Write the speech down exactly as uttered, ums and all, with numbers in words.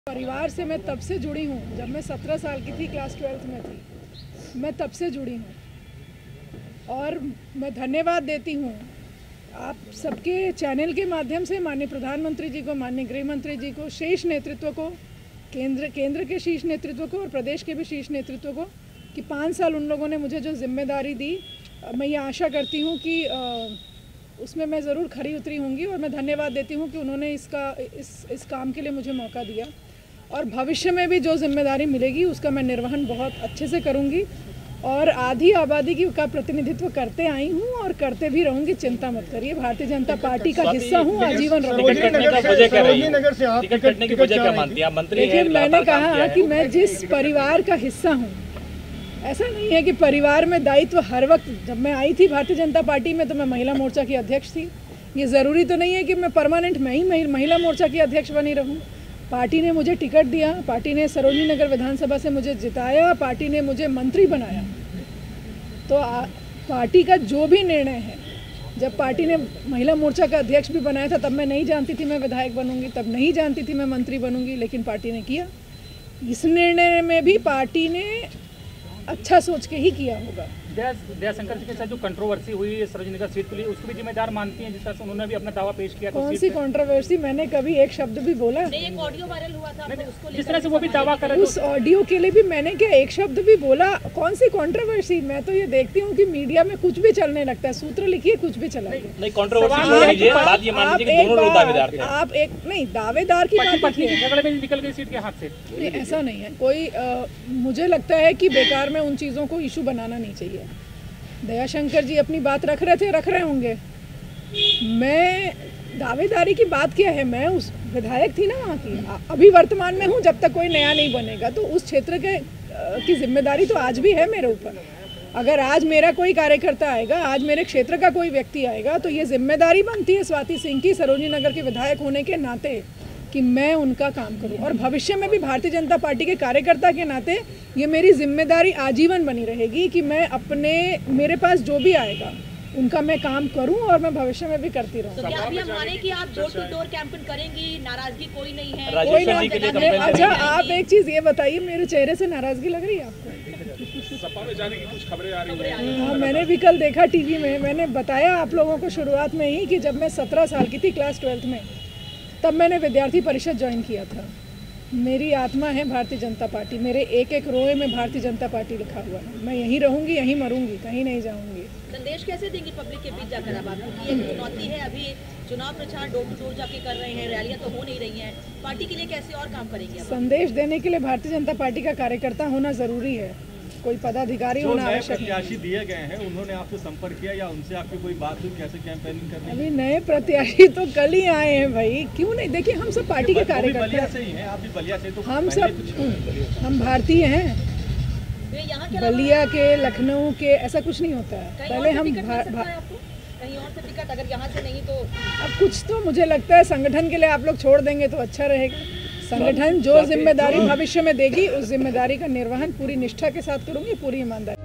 परिवार से मैं तब से जुड़ी हूँ जब मैं सत्रह साल की थी, क्लास ट्वेल्थ में थी। मैं तब से जुड़ी हूँ और मैं धन्यवाद देती हूँ आप सबके चैनल के माध्यम से माननीय प्रधानमंत्री जी को, माननीय गृह मंत्री जी को, शीर्ष नेतृत्व को, केंद्र केंद्र के शीर्ष नेतृत्व को और प्रदेश के भी शीर्ष नेतृत्व को कि पाँच साल उन लोगों ने मुझे जो जिम्मेदारी दी, मैं ये आशा करती हूँ कि उसमें मैं ज़रूर खरी उतरी होंगी और मैं धन्यवाद देती हूँ कि उन्होंने इसका इस इस काम के लिए मुझे मौका दिया और भविष्य में भी जो जिम्मेदारी मिलेगी उसका मैं निर्वहन बहुत अच्छे से करूँगी और आधी आबादी की का प्रतिनिधित्व करते आई हूँ और करते भी रहूँगी। चिंता मत करिए, भारतीय जनता पार्टी का हिस्सा हूँ, आजीवन रहूँगी। देखिए, मैंने कहा कि मैं जिस परिवार का हिस्सा हूँ, ऐसा नहीं है कि परिवार में दायित्व हर वक्त, जब मैं आई थी भारतीय जनता पार्टी में तो मैं महिला मोर्चा की अध्यक्ष थी। ये ज़रूरी तो नहीं है कि मैं परमानेंट मैं ही महिला मोर्चा की अध्यक्ष बनी रहूं। पार्टी ने मुझे टिकट दिया, पार्टी ने सरोजनी नगर विधानसभा से मुझे जिताया, पार्टी ने मुझे मंत्री बनाया। तो आ, पार्टी का जो भी निर्णय है, जब पार्टी ने महिला मोर्चा का अध्यक्ष भी बनाया था तब मैं नहीं जानती थी मैं विधायक बनूंगी, तब नहीं जानती थी मैं मंत्री बनूंगी, लेकिन पार्टी ने किया। इस निर्णय में भी पार्टी ने अच्छा सोच के ही किया होगा। दयाशंकर जी के साथ जो कंट्रोवर्सी हुई सरोजनी नगर सीट के लिए, उसको भी जिम्मेदार मानती हैं? जिस तरह से उन्होंने भी अपना दावा पेश किया। कौन सी कंट्रोवर्सी? मैंने कभी एक शब्द भी बोला? नहीं, एक ऑडियो वायरल हुआ था उसको जिस तरह से वो भी दावा कर रहे, उस ऑडियो के लिए भी मैंने क्या एक शब्द भी बोला? कौन सी कंट्रोवर्सी? मैं तो ये देखती हूँ कि मीडिया में कुछ भी चलने लगता है, सूत्र लिखिए कुछ भी चला। नहीं, कंट्रोवर्सी छोड़ दीजिए, बात ये मान लीजिए कि दोनों लोग दावेदार थे। आप एक नहीं दावेदार की बात झगड़े में निकल गई सीट के हाथ से। ऐसा नहीं है कोई। मुझे लगता है कि बेकार में उन चीज़ों को इशू बनाना नहीं चाहिए। दयाशंकर जी अपनी बात रख रहे थे, रख रहे होंगे। मैं दावेदारी की बात क्या है, मैं उस विधायक थी ना वहाँ की, अभी वर्तमान में हूँ। जब तक कोई नया नहीं बनेगा तो उस क्षेत्र के की जिम्मेदारी तो आज भी है मेरे ऊपर। अगर आज मेरा कोई कार्यकर्ता आएगा, आज मेरे क्षेत्र का कोई व्यक्ति आएगा, तो ये जिम्मेदारी बनती है स्वाति सिंह की, सरोजनी नगर के विधायक होने के नाते, कि मैं उनका काम करूं और भविष्य में भी भारतीय जनता पार्टी के कार्यकर्ता के नाते ये मेरी जिम्मेदारी आजीवन बनी रहेगी कि मैं अपने मेरे पास जो भी आएगा उनका मैं काम करूं और मैं भविष्य में भी करती रहूं। तो क्या अभी हम माने कि आप डोर टू डोर कैंपेन करेंगी? नाराजगी कोई नहीं है? कोई नहीं। अच्छा, आप एक चीज ये बताइए, मेरे चेहरे से नाराजगी लग रही है आपको? सपा में जाने की कुछ खबरें आ रही हैं। हाँ, मैंने भी कल देखा टीवी में। मैंने बताया आप लोगों को शुरुआत में ही कि जब मैं सत्रह साल की थी, क्लास ट्वेल्थ में, तब मैंने विद्यार्थी परिषद ज्वाइन किया था। मेरी आत्मा है भारतीय जनता पार्टी, मेरे एक एक रोए में भारतीय जनता पार्टी लिखा हुआ है। मैं यहीं रहूंगी, यहीं मरूंगी, कहीं नहीं जाऊंगी। संदेश कैसे देंगी पब्लिक के बीच जाकर? अब आपको ये चुनौती है, अभी चुनाव प्रचार डोर टू डोर जाके कर रहे हैं, रैलियां तो हो नहीं रही हैं, पार्टी के लिए कैसे और काम करेंगे? संदेश देने के लिए भारतीय जनता पार्टी का कार्यकर्ता होना जरूरी है, कोई पदाधिकारी होना आवश्यक नहीं। प्रत्याशी दिए गए हैं, उन्होंने आपसे संपर्क किया या उनसे आपकी कोई बात हुई, कैसे कैंपेनिंग करनी? अभी नए प्रत्याशी तो कल ही आए हैं भाई, क्यों नहीं? देखिए, हम सब पार्टी के कार्यकर्ता बलिया से ही हैं, आप भी बलिया से, तो हम सब हम भारतीय हैं। बलिया के, लखनऊ के, ऐसा कुछ नहीं होता है। पहले हम कहीं और से टिकट, अगर यहाँ से नहीं तो अब कुछ तो मुझे लगता है संगठन के लिए आप लोग छोड़ देंगे तो अच्छा रहेगा। संगठन जो जिम्मेदारी भविष्य में देगी उस जिम्मेदारी का निर्वहन पूरी निष्ठा के साथ करूंगी, पूरी ईमानदारी।